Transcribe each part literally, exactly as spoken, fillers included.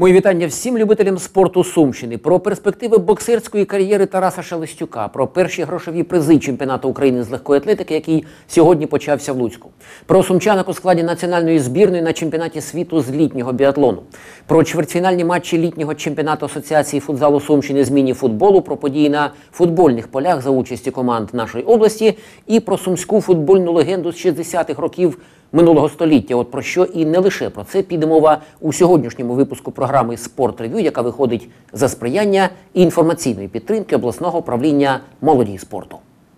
Мої вітання всім любителям спорту Сумщини. Про перспективи боксерської кар'єри Тараса Шелестюка, про перші грошові призи чемпіонату України з легкої атлетики, який сьогодні почався в Луцьку. Про сумчанок у складі національної збірної на чемпіонаті світу з літнього біатлону. Про чвертьфінальні матчі літнього чемпіонату Асоціації футзалу Сумщини з міні-футболу, про події на футбольних полях за участі команд нашої області і про сумську футбольну легенду з шістдесятих років минулого століття. От про що і не лише про це піде мова у сьогоднішньому випуску програми «Спорт-рев'ю», яка виходить за сприяння і інформаційної підтримки обласного управління молоді і спорту.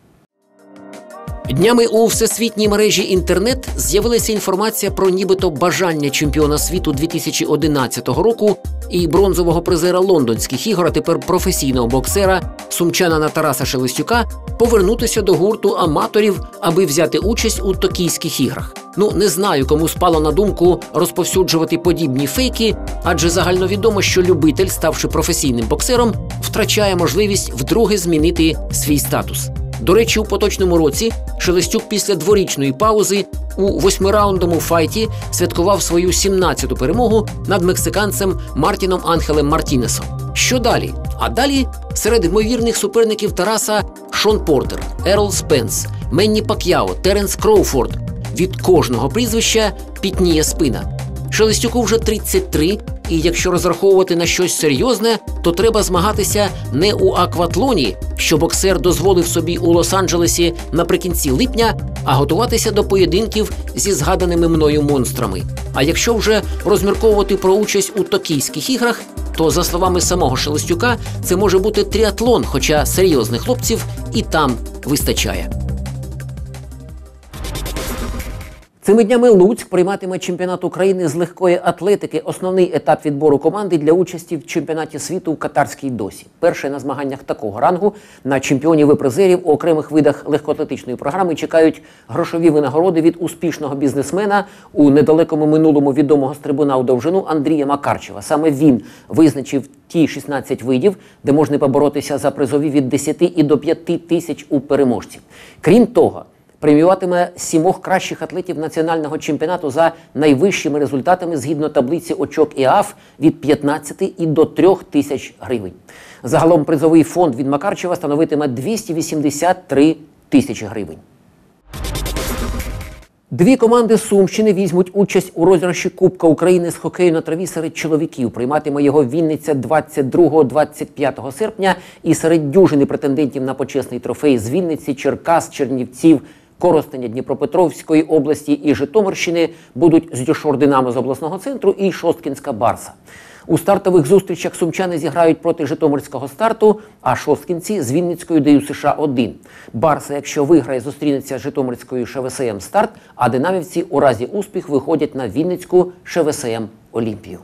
Днями у всесвітній мережі інтернет з'явилася інформація про нібито бажання чемпіона світу дві тисячі одинадцятого року і бронзового призера Лондонських ігор, а тепер професійного боксера, сумчанина Тараса Шелестюка, повернутися до гурту аматорів, аби взяти участь у Токійських іграх. Ну, не знаю, кому спало на думку розповсюджувати подібні фейки, адже загальновідомо, що любитель, ставши професійним боксером, втрачає можливість вдруге змінити свій статус. До речі, у поточному році Шелестюк після дворічної паузи у восьмираундовому файті святкував свою сімнадцяту перемогу над мексиканцем Мартіном Анхелем Мартінесом. Що далі? А далі серед ймовірних суперників Тараса Шон Портер, Ерл Спенс, Менні Пак'яо, Теренс Кроуфорд. Від кожного прізвища пітніє спина. Шелестюку вже тридцять три, і якщо розраховувати на щось серйозне, то треба змагатися не у акватлоні, що боксер дозволив собі у Лос-Анджелесі наприкінці липня, а готуватися до поєдинків зі згаданими мною монстрами. А якщо вже розмірковувати про участь у Токійських іграх, то, за словами самого Шелестюка, це може бути тріатлон, хоча серйозних хлопців і там вистачає. Цими днями Луцьк прийматиме чемпіонат України з легкої атлетики, основний етап відбору команди для участі в чемпіонаті світу в Катарській Досі. Перше на змаганнях такого рангу на чемпіонів і призерів у окремих видах легкоатлетичної програми чекають грошові винагороди від успішного бізнесмена, у недалекому минулому відомого стрибуна у довжину Андрія Макарчева. Саме він визначив ті шістнадцять видів, де можна поборотися за призові від десяти і до п'яти тисяч у переможців. Крім того, преміюватиме сімох кращих атлетів національного чемпіонату за найвищими результатами згідно таблиці очок і АФ від п'ятнадцяти і до трьох тисяч гривень. Загалом призовий фонд від Макарчева становитиме двісті вісімдесят три тисячі гривень. Дві команди Сумщини візьмуть участь у розіграші Кубка України з хокею на траві серед чоловіків. Прийматиме його Вінниця двадцять другого - двадцять п'ятого серпня, і серед дюжини претендентів на почесний трофей з Вінниці, Черкас, Чернівців, Коростеня, Дніпропетровської області і Житомирщини будуть Здюшор Динамо з обласного центру і Шосткінська Барса. У стартових зустрічах сумчани зіграють проти Житомирського Старту, а шосткінці з Вінницькою Д Ю США один. Барса, якщо виграє, зустрінеться з Житомирською Ш В С М Старт, а динамівці у разі успіху виходять на Вінницьку Ш В С М Олімпію.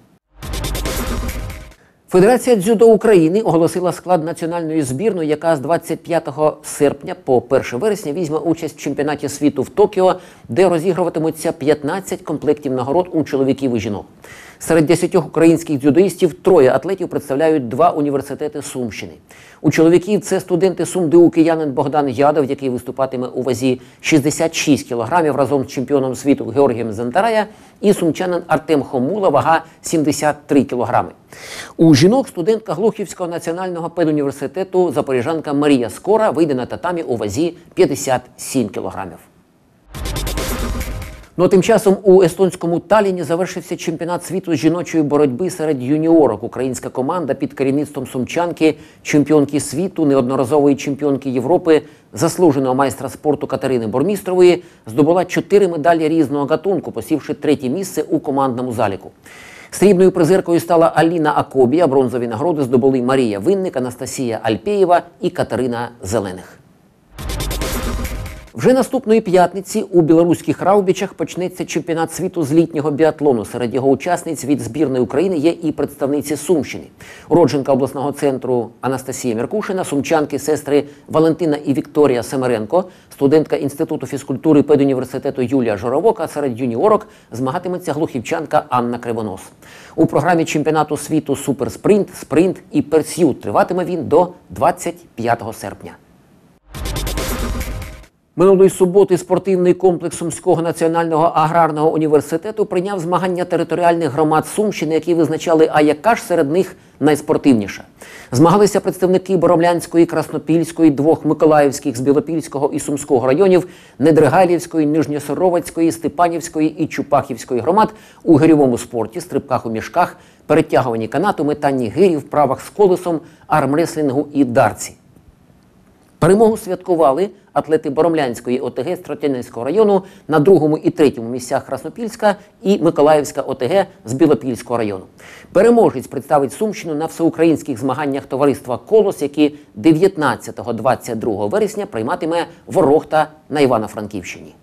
Федерація дзюдо України оголосила склад національної збірної, яка з двадцять п'ятого серпня по перше вересня візьме участь в чемпіонаті світу в Токіо, де розігруватимуться п'ятнадцять комплектів нагород у чоловіків і жінок. Серед десятьох українських дзюдоїстів троє атлетів представляють два університети Сумщини. У чоловіків це студенти СумДУ киянин Богдан Ядов, який виступатиме у вазі шістдесят шість кілограмів разом з чемпіоном світу Георгієм Зентарая, і сумчанин Артем Хомула, вага сімдесят три кілограми. У жінок студентка Глухівського національного педуніверситету запоріжанка Марія Скора вийде на татамі у вазі п'ятдесят сім кілограмів. Ну, тим часом у естонському Талліні завершився чемпіонат світу з жіночої боротьби серед юніорок. Українська команда під керівництвом сумчанки, чемпіонки світу, неодноразової чемпіонки Європи, заслуженого майстра спорту Катерини Бормістрової, здобула чотири медалі різного гатунку, посівши третє місце у командному заліку. Срібною призеркою стала Аліна Акобія, бронзові нагороди здобули Марія Винник, Анастасія Альпєєва і Катерина Зелених. Вже наступної п'ятниці у білоруських Раубічах почнеться чемпіонат світу з літнього біатлону. Серед його учасниць від збірної України є і представниці Сумщини. Уродженка обласного центру Анастасія Меркушина, сумчанки сестри Валентина і Вікторія Семеренко, студентка Інституту фізкультури педуніверситету Юлія Жоровок, а серед юніорок змагатиметься глухівчанка Анна Кривонос. У програмі чемпіонату світу суперспринт, спринт і перс'ют. Триватиме він до двадцять п'ятого серпня. Минулої суботи спортивний комплекс Сумського національного аграрного університету прийняв змагання територіальних громад Сумщини, які визначали, а яка ж серед них найспортивніша. Змагалися представники Боромлянської, Краснопільської, двох Миколаївських з Білопільського і Сумського районів, Недригайлівської, Нижньосоровацької, Степанівської і Чупахівської громад у гирьовому спорті, стрибках у мішках, перетягуванні канату, метанні гирі, вправах з колесом, армреслінгу і дарці. Перемогу святкували атлети Боромлянської ОТГ Стротянецького району, на другому і третьому місцях Краснопільська і Миколаївська ОТГ з Білопільського району. Переможець представить Сумщину на всеукраїнських змаганнях товариства «Колос», які дев'ятнадцятого - двадцять другого вересня прийматиме Ворохта на Івано-Франківщині.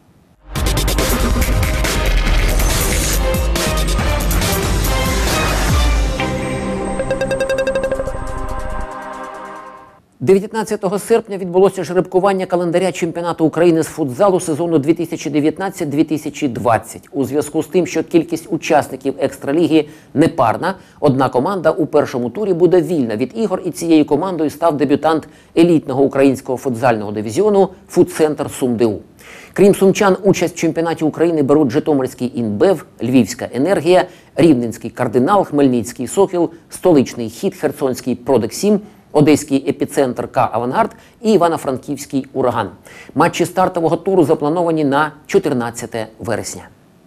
дев'ятнадцятого серпня відбулося жеребкування календаря чемпіонату України з футзалу сезону дві тисячі дев'ятнадцять - дві тисячі двадцять. У зв'язку з тим, що кількість учасників екстраліги непарна, одна команда у першому турі буде вільна від ігор, і цією командою став дебютант елітного українського футзального дивізіону «Футцентр СумДУ». Крім сумчан, участь в чемпіонаті України беруть Житомирський «Інбев», Львівська «Енергія», Рівненський «Кардинал», Хмельницький «Сокіл», Столичний «Хід», Херсонський «Продексім», Одеський «Епіцентр» К «Авангард» і Івано-Франківський «Ураган». Матчі стартового туру заплановані на чотирнадцяте вересня.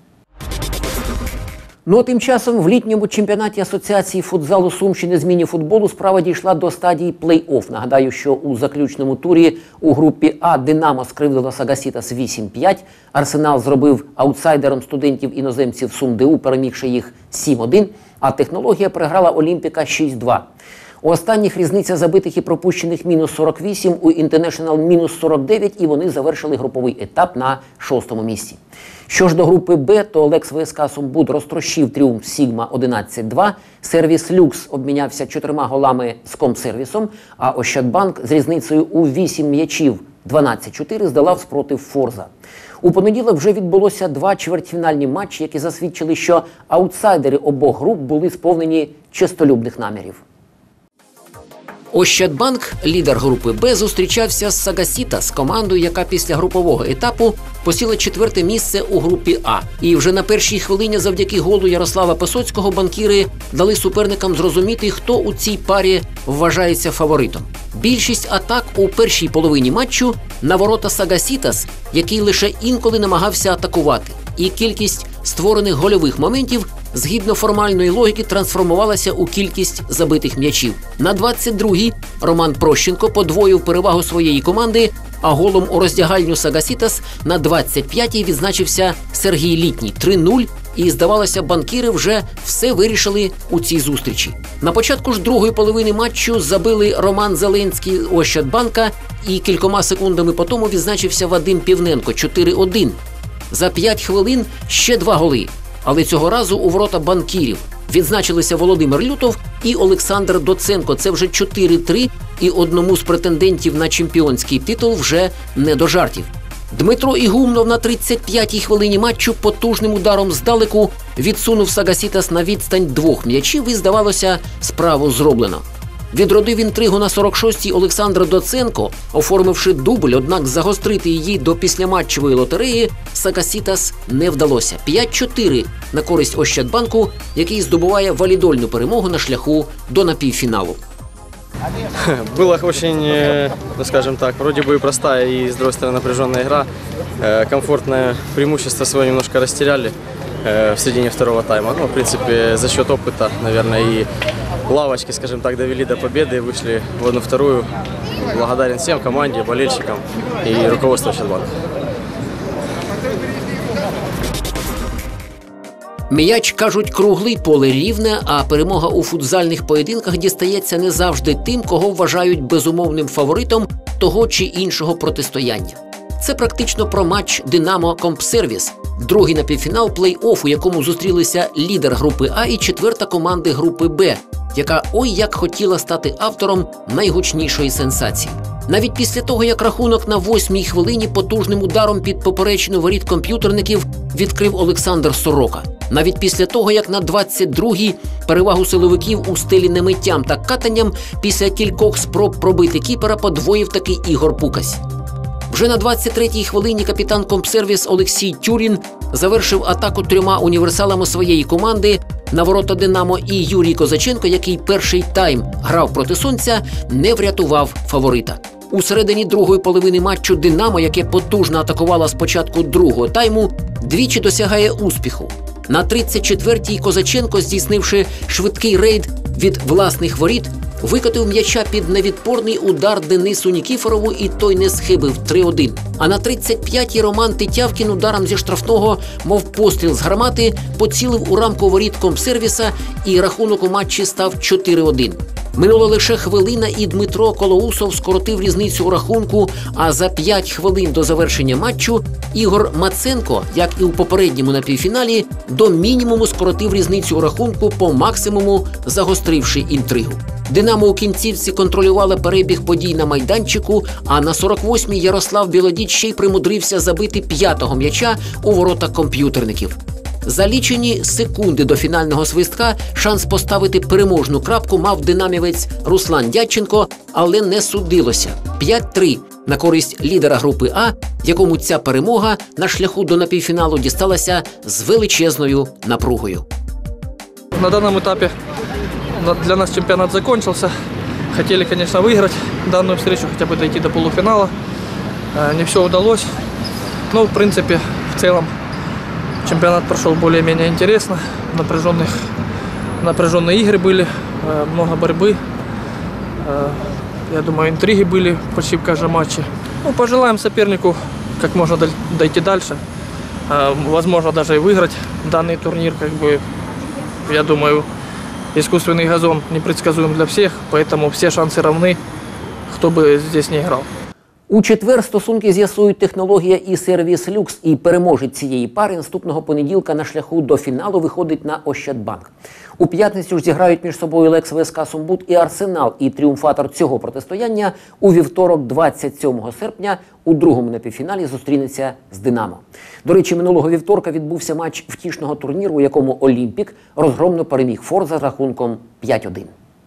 Ну а тим часом в літньому чемпіонаті Асоціації футзалу Сумщини з міні-футболу справа дійшла до стадії плей-офф. Нагадаю, що у заключному турі у групі А «Динамо» скривдило «Сагасітас» вісім п'ять, «Арсенал» зробив аутсайдером студентів-іноземців СумДУ, перемігши їх сім один, а «Технологія» переграла «Олімпіка» шість два. У останніх різниця забитих і пропущених мінус сорок вісім, у «Інтернешнл» мінус сорок дев'ять, і вони завершили груповий етап на шостому місці. Що ж до групи Б, то Лекс ВСК Сумбуд розтрощив тріумф Сігма одинадцять два, сервіс Люкс обмінявся чотирма голами з Комсервісом, а Ощадбанк з різницею у вісім м'ячів дванадцять чотири здолав спротив Форза. У понеділок вже відбулося два чвертьфінальні матчі, які засвідчили, що аутсайдери обох груп були сповнені честолюбних намірів. Ощадбанк, лідер групи Б, зустрічався з «Сагасітас», командою, яка після групового етапу посіла четверте місце у групі А. І вже на першій хвилині завдяки голу Ярослава Песоцького банкіри дали суперникам зрозуміти, хто у цій парі вважається фаворитом. Більшість атак у першій половині матчу на ворота «Сагасітас», який лише інколи намагався атакувати. І кількість створених гольових моментів згідно формальної логіки трансформувалася у кількість забитих м'ячів. На двадцять другій Роман Прощенко подвоїв перевагу своєї команди, а голом у роздягальню «Сагасітас» на двадцять п'ятій відзначився Сергій Літній три нуль, і, здавалося, банкіри вже все вирішили у цій зустрічі. На початку ж другої половини матчу забили Роман Зеленський Ощадбанка, і кількома секундами по тому відзначився Вадим Півненко чотири один. За п'ять хвилин ще два голи, але цього разу у ворота банкірів відзначилися Володимир Лютов і Олександр Доценко. Це вже чотири три, і одному з претендентів на чемпіонський титул вже не до жартів. Дмитро Ігумнов на тридцять п'ятій хвилині матчу потужним ударом здалеку відсунув «Сагасітас» на відстань двох м'ячів, і, здавалося, справу зроблено. Відродив інтригу на сорок шостій Олександр Доценко, оформивши дубль, однак загострити її до післяматчевої лотереї «Сагасітас» не вдалося. п'ять чотири на користь Ощадбанку, який здобуває валідольну перемогу на шляху до напівфіналу. Была очень, скажем так, вроде бы простая и, с другой стороны, напряженная игра. Комфортное преимущество свое немножко растеряли в середине второго тайма. Ну, в принципе, за счет опыта, наверное, и лавочки, скажем так, довели до победы и вышли в одну-вторую. Благодарен всем, команде, болельщикам и руководству Ощадбанка. М'яч, кажуть, круглий, поле рівне, а перемога у футзальних поєдинках дістається не завжди тим, кого вважають безумовним фаворитом того чи іншого протистояння. Це практично про матч «Динамо-Комсервіс», другий напівфінал плей-офф, у якому зустрілися лідер групи А і четверта команди групи Б, яка ой як хотіла стати автором найгучнішої сенсації. Навіть після того, як рахунок на восьмій хвилині потужним ударом під поперечину воріт комп'ютерників відкрив Олександр Сорока. Навіть після того, як на двадцять другій перевагу силовиків у стилі немиттям та катанням після кількох спроб пробити кіпера подвоїв таки Ігор Пукась. Вже на двадцять третій хвилині капітан Компсервіс Олексій Тюрін завершив атаку трьома універсалами своєї команди. На ворота «Динамо» і Юрій Козаченко, який перший тайм грав проти «Сонця», не врятував фаворита. У середині другої половини матчу «Динамо», яке потужно атакувало з початку другого тайму, двічі досягає успіху. На тридцять четвертій Козаченко, здійснивши швидкий рейд від власних воріт, викотив м'яча під невідпорний удар Денису Нікіфорову, і той не схибив три один. А на тридцять п'ятій Роман Тетявкін ударом зі штрафного, мов постріл з гармати, поцілив у рамку воріт Компсервіса, і рахунок у матчі став чотири один. Минула лише хвилина, і Дмитро Колоусов скоротив різницю у рахунку, а за п'ять хвилин до завершення матчу Ігор Маценко, як і у попередньому напівфіналі, до мінімуму скоротив різницю у рахунку, по максимуму загостривши інтригу. «Динамо» у кінцівці контролювала перебіг подій на майданчику, а на сорок восьмій Ярослав Білодід ще й примудрився забити п'ятого м'яча у ворота комп'ютерників. За лічені секунди до фінального свистка шанс поставити переможну крапку мав динамівець Руслан Дядченко, але не судилося. п'ять три на користь лідера групи А, якому ця перемога на шляху до напівфіналу дісталася з величезною напругою. На данном этапе для нас чемпионат закончился. Хотели, конечно, выиграть данную встречу, хотя бы дойти до полуфинала. Не все удалось. Но, в принципе, в целом чемпионат прошел более-менее интересно. Напряженных, напряженные игры были, много борьбы. Я думаю, интриги были почти в каждом матче. Ну, пожелаем сопернику как можно дойти дальше. Возможно, даже и выиграть данный турнир. Как бы, я думаю, искусственный газон непредсказуем для всех, поэтому все шансы равны, кто бы здесь не играл. У четвер стосунки з'ясують технологія і сервіс «Люкс», і переможець цієї пари наступного понеділка на шляху до фіналу виходить на Ощадбанк. У п'ятницю ж зіграють між собою Лекс ВСК Сумбут і Арсенал, і тріумфатор цього протистояння у вівторок двадцять сьомого серпня у другому напівфіналі зустрінеться з «Динамо». До речі, минулого вівторка відбувся матч втішного турніру, у якому «Олімпік» розгромно переміг «Форза» з рахунком п'ять один.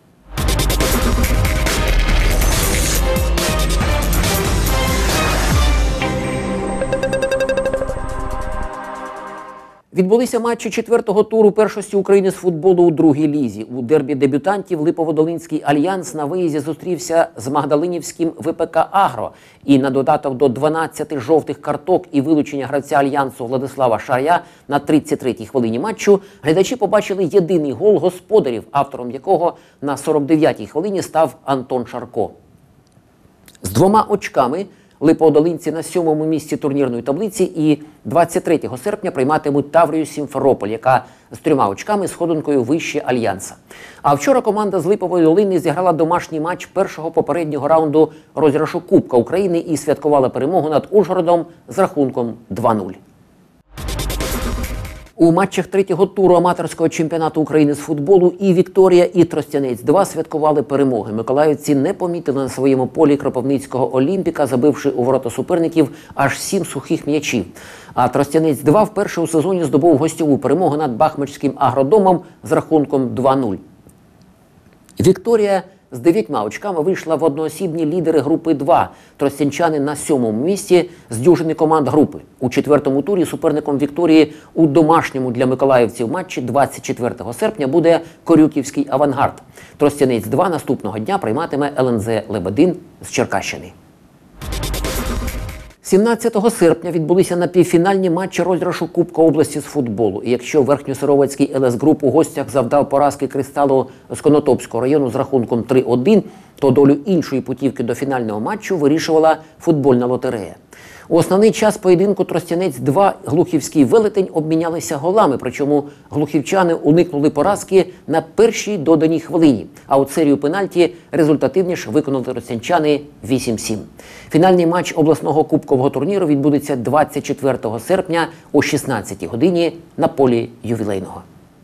Відбулися матчі четвертого туру першості України з футболу у другій лізі. У дербі дебютантів Липоводолинський Альянс на виїзді зустрівся з Магдалинівським ВПК «Агро». І на додаток до дванадцяти жовтих карток і вилучення гравця Альянсу Владислава Шаря на тридцять третій хвилині матчу глядачі побачили єдиний гол господарів, автором якого на сорок дев'ятій хвилині став Антон Шарко. З двома очками липоводолинці на сьомому місці турнірної таблиці і двадцять третього серпня прийматимуть Таврію Сімферополь, яка з трьома очками сходинкою вище Альянса. А вчора команда з Липової Долини зіграла домашній матч першого попереднього раунду розіграшу Кубка України і святкувала перемогу над Ужгородом з рахунком два нуль. У матчах третього туру аматорського чемпіонату України з футболу і «Вікторія», і «Тростянець-два» святкували перемоги. Миколаївці не помітили на своєму полі кропивницького «Олімпіка», забивши у ворота суперників аж сім сухих м'ячів. А «Тростянець-два» вперше у сезоні здобув гостьову перемогу над Бахмачським «Агродомом» з рахунком два нуль. «Вікторія» з дев'ятьма очками вийшла в одноосібні лідери групи два. Тростянчани на сьомому місці з дюжини команд групи. У четвертому турі суперником «Вікторії» у домашньому для миколаївців матчі двадцять четвертого серпня буде Корюківський «Авангард». Тростянець-два наступного дня прийматиме ел ен зет «Лебедин» з Черкащини. сімнадцятого серпня відбулися напівфінальні матчі розіграшу Кубка області з футболу. І якщо Верхньосировацький ел ес Груп у гостях завдав поразки «Кристалу» з Конотопського району з рахунком три один, то долю іншої путівки до фінального матчу вирішувала футбольна лотерея. У основний час поєдинку Тростянець-два Глухівський Велетень обмінялися голами, причому глухівчани уникнули поразки на першій доданій хвилині, а у серію пенальті результативніше виконали тростянчани вісім сім. Фінальний матч обласного кубкового турніру відбудеться двадцять четвертого серпня о шістнадцятій годині на полі ювілейного.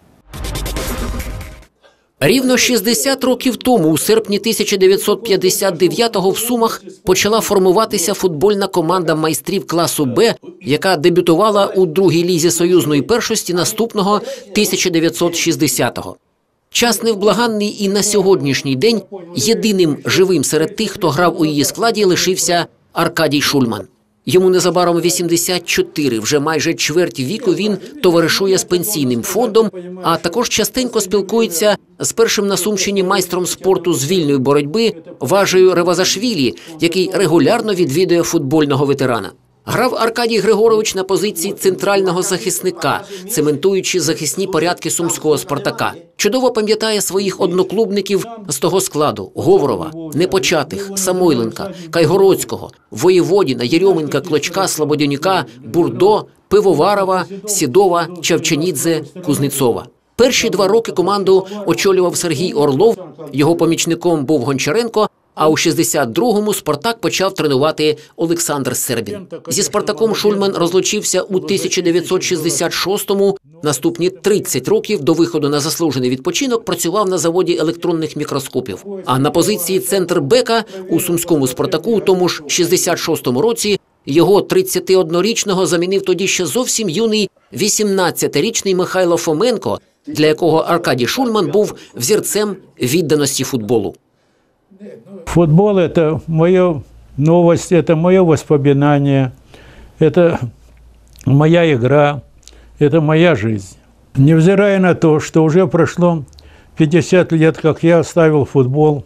Рівно шістдесят років тому, у серпні тисяча дев'ятсот п'ятдесят дев'ятого, в Сумах почала формуватися футбольна команда майстрів класу «Б», яка дебютувала у другій лізі союзної першості наступного тисяча дев'ятсот шістдесятого. Час невблаганний, і на сьогоднішній день єдиним живим серед тих, хто грав у її складі, лишився Аркадій Шульман. Йому незабаром вісімдесят чотири, вже майже чверть віку він товаришує з пенсійним фондом, а також частенько спілкується з першим на Сумщині майстром спорту з вільної боротьби Важею Ревазашвілі, який регулярно відвідує футбольного ветерана. Грав Аркадій Григорович на позиції центрального захисника, цементуючи захисні порядки сумського «Спартака». Чудово пам'ятає своїх одноклубників з того складу – Говорова, Непочатих, Самойленка, Кайгородського, Воєводіна, Єрьоменка, Клочка, Слободянюка, Бурдо, Пивоварова, Сідова, Чавчанідзе, Кузнецова. Перші два роки команду очолював Сергій Орлов, його помічником був Гончаренко, а у шістдесят другому «Спартак» почав тренувати Олександр Сербін. Зі «Спартаком» Шульман розлучився у тисяча дев'ятсот шістдесят шостому. Наступні тридцять років до виходу на заслужений відпочинок працював на заводі електронних мікроскопів. А на позиції центр-бека у сумському «Спартаку» у тому ж шістдесят шостому році його тридцятиоднорічного замінив тоді ще зовсім юний вісімнадцятирічний Михайло Фоменко, для якого Аркадій Шульман був взірцем відданості футболу. Футбол – это моя новость, это мое воспоминание, это моя игра, это моя жизнь. Невзирая на то, что уже прошло пятьдесят лет, как я оставил футбол,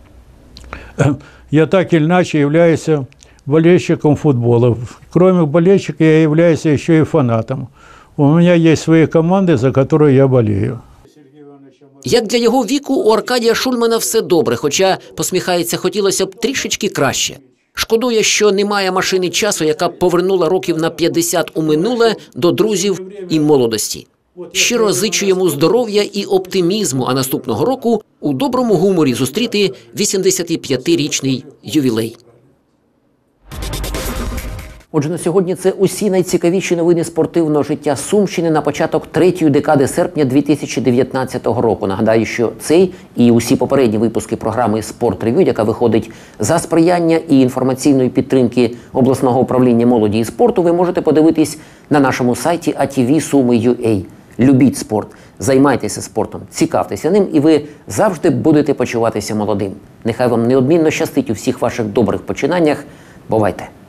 я так или иначе являюсь болельщиком футбола. Кроме болельщика, я являюсь еще и фанатом. У меня есть свои команды, за которые я болею. Як для його віку, у Аркадія Шульмана все добре, хоча, посміхається, хотілося б трішечки краще. Шкодує, що немає машини часу, яка б повернула років на п'ятдесят у минуле до друзів і молодості. Щиро зичу йому здоров'я і оптимізму, а наступного року у доброму гуморі зустріти вісімдесятип'ятирічний ювілей. Отже, на сьогодні це усі найцікавіші новини спортивного життя Сумщини на початок третьої декади серпня дві тисячі дев'ятнадцятого року. Нагадаю, що цей і усі попередні випуски програми «Спорт Ревю», яка виходить за сприяння і інформаційної підтримки обласного управління молоді і спорту, ви можете подивитись на нашому сайті а ті ві суми крапка ю а. Любіть спорт, займайтеся спортом, цікавтеся ним, і ви завжди будете почуватися молодим. Нехай вам неодмінно щастить у всіх ваших добрих починаннях. Бувайте!